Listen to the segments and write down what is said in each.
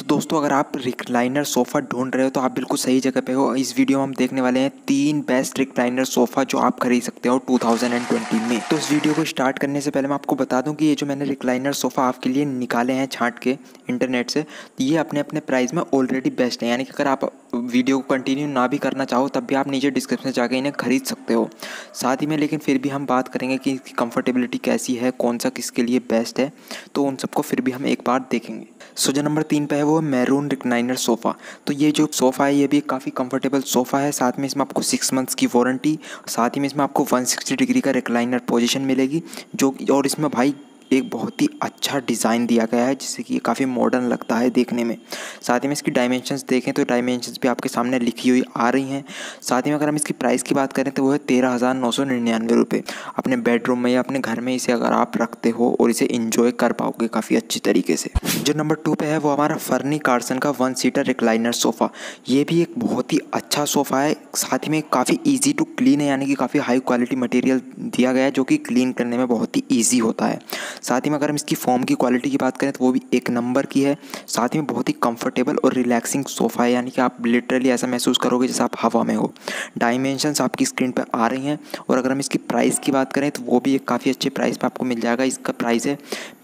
दोस्तों अगर आप रिक्लाइनर सोफ़ा ढूंढ रहे हो तो आप बिल्कुल सही जगह पे हो। इस वीडियो में हम देखने वाले हैं 3 बेस्ट रिक्लाइनर सोफ़ा जो आप खरीद सकते हो 2020 में। तो इस वीडियो को स्टार्ट करने से पहले मैं आपको बता दूं कि ये जो मैंने रिक्लाइनर सोफ़ा आपके लिए निकाले हैं छांट के इंटरनेट से, ये अपने अपने प्राइस में ऑलरेडी बेस्ट है। यानी कि अगर आप वीडियो को कंटिन्यू ना भी करना चाहो तब भी आप नीचे डिस्क्रिप्शन में जाकर इन्हें खरीद सकते हो साथ ही में। लेकिन फिर भी हम बात करेंगे कि इसकी कंफर्टेबिलिटी कैसी है, कौन सा किसके लिए बेस्ट है, तो उन सबको फिर भी हम एक बार देखेंगे। सो जो नंबर 3 पे है वो मैरून रिक्लाइनर सोफ़ा। तो ये जो सोफ़ा है ये भी काफ़ी कंफर्टेबल सोफ़ा है। साथ में इसमें आपको 6 मंथ्स की वारंटी, साथ ही में इसमें आपको 160 डिग्री का रिक्लाइनर पोजीशन मिलेगी जो, और इसमें भाई एक बहुत ही अच्छा डिज़ाइन दिया गया है जिससे कि ये काफ़ी मॉडर्न लगता है देखने में। साथ ही में इसकी डायमेंशंस देखें तो डायमेंशंस भी आपके सामने लिखी हुई आ रही हैं। साथ ही में अगर हम इसकी प्राइस की बात करें तो वो है 13,999 रुपये। अपने बेडरूम में या अपने घर में इसे अगर आप रखते हो और इसे इंजॉय कर पाओगे काफ़ी अच्छी तरीके से। जो नंबर 2 पे है वो हमारा फर्नी कार्सन का 1 सीटर रिक्लाइनर सोफ़ा। ये भी एक बहुत ही अच्छा सोफ़ा है। साथ ही में काफ़ी ईजी टू क्लीन है, यानी कि काफ़ी हाई क्वालिटी मटेरियल दिया गया है जो कि क्लीन करने में बहुत ही ईजी होता है। साथ ही में अगर हम इसकी फोम की क्वालिटी की बात करें तो वो भी एक नंबर की है। साथ ही में बहुत ही कंफर्टेबल और रिलैक्सिंग सोफ़ा है, यानी कि आप लिटरली ऐसा महसूस करोगे जैसे आप हवा में हो। डायमेंशंस आपकी स्क्रीन पर आ रही हैं। और अगर हम इसकी प्राइस की बात करें तो वो भी एक काफ़ी अच्छे प्राइस पर आपको मिल जाएगा। इसका प्राइस है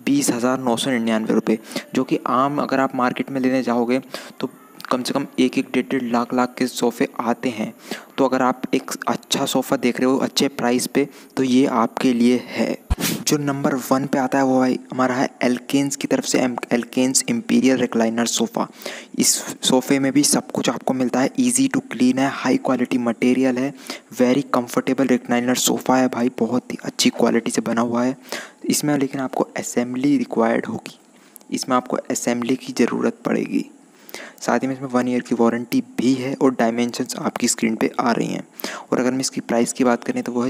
20,999 रुपये, जो कि आम अगर आप मार्केट में लेने जाओगे तो कम से कम 1-1 डेढ़ लाख के सोफ़े आते हैं। तो अगर आप एक अच्छा सोफ़ा देख रहे हो अच्छे प्राइस पे तो ये आपके लिए है। जो नंबर 1 पे आता है वो हमारा है एल्केन्स की तरफ से एल्केन्स इंपीरियल रिक्लाइनर सोफ़ा। इस सोफ़े में भी सब कुछ आपको मिलता है, इजी टू क्लीन है, हाई क्वालिटी मटेरियल है, वेरी कंफर्टेबल रिक्लाइनर सोफ़ा है भाई, बहुत ही अच्छी क्वालिटी से बना हुआ है। इसमें लेकिन आपको असेंबली रिक्वायर्ड होगी, इसमें आपको असेंबली की ज़रूरत पड़ेगी। साथ ही में इसमें 1 ईयर की वारंटी भी है और डायमेंशंस आपकी स्क्रीन पे आ रही हैं। और अगर हम इसकी प्राइस की बात करें तो वो है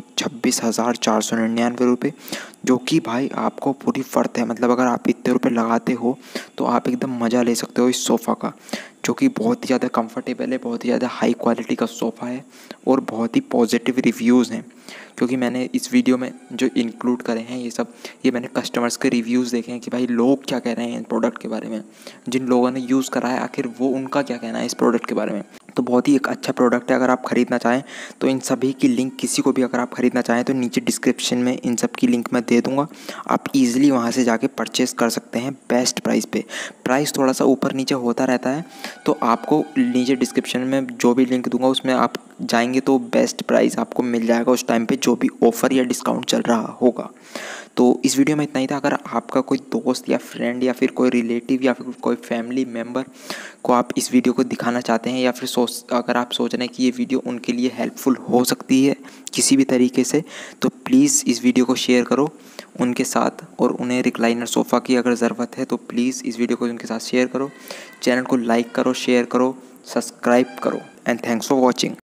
26,499 रुपये, जो कि भाई आपको पूरी वर्थ है। मतलब अगर आप इतने रुपये लगाते हो तो आप एकदम मज़ा ले सकते हो इस सोफ़ा का, जो कि बहुत ही ज़्यादा कंफर्टेबल है, बहुत ही ज़्यादा हाई क्वालिटी का सोफ़ा है और बहुत ही पॉजिटिव रिव्यूज़ हैं। क्योंकि मैंने इस वीडियो में जो इंक्लूड करे हैं ये मैंने कस्टमर्स के रिव्यूज़ देखे हैं कि भाई लोग क्या कह रहे हैं इस प्रोडक्ट के बारे में, जिन लोगों ने यूज़ करा है आखिर वो उनका क्या कहना है इस प्रोडक्ट के बारे में। तो बहुत ही एक अच्छा प्रोडक्ट है। अगर आप ख़रीदना चाहें तो इन सभी की लिंक, किसी को भी अगर आप ख़रीदना चाहें तो नीचे डिस्क्रिप्शन में इन सब की लिंक मैं दे दूँगा। आप ईज़िली वहाँ से जाके परचेस कर सकते हैं बेस्ट प्राइस पे। प्राइस थोड़ा सा ऊपर नीचे होता रहता है, तो आपको नीचे डिस्क्रिप्शन में जो भी लिंक दूंगा उसमें आप जाएंगे तो बेस्ट प्राइस आपको मिल जाएगा उस टाइम पे जो भी ऑफ़र या डिस्काउंट चल रहा होगा। तो इस वीडियो में इतना ही था। अगर आपका कोई दोस्त या फ्रेंड या फिर कोई रिलेटिव या फिर कोई फैमिली मेम्बर को आप इस वीडियो को दिखाना चाहते हैं, या फिर अगर आप सोच रहे हैं कि ये वीडियो उनके लिए हेल्पफुल हो सकती है किसी भी तरीके से, तो प्लीज़ इस वीडियो को शेयर करो उनके साथ। और उन्हें रिक्लाइनर सोफ़ा की अगर ज़रूरत है तो प्लीज़ इस वीडियो को उनके साथ शेयर करो। चैनल को लाइक करो, शेयर करो, सब्सक्राइब करो एंड थैंक्स फॉर वॉचिंग।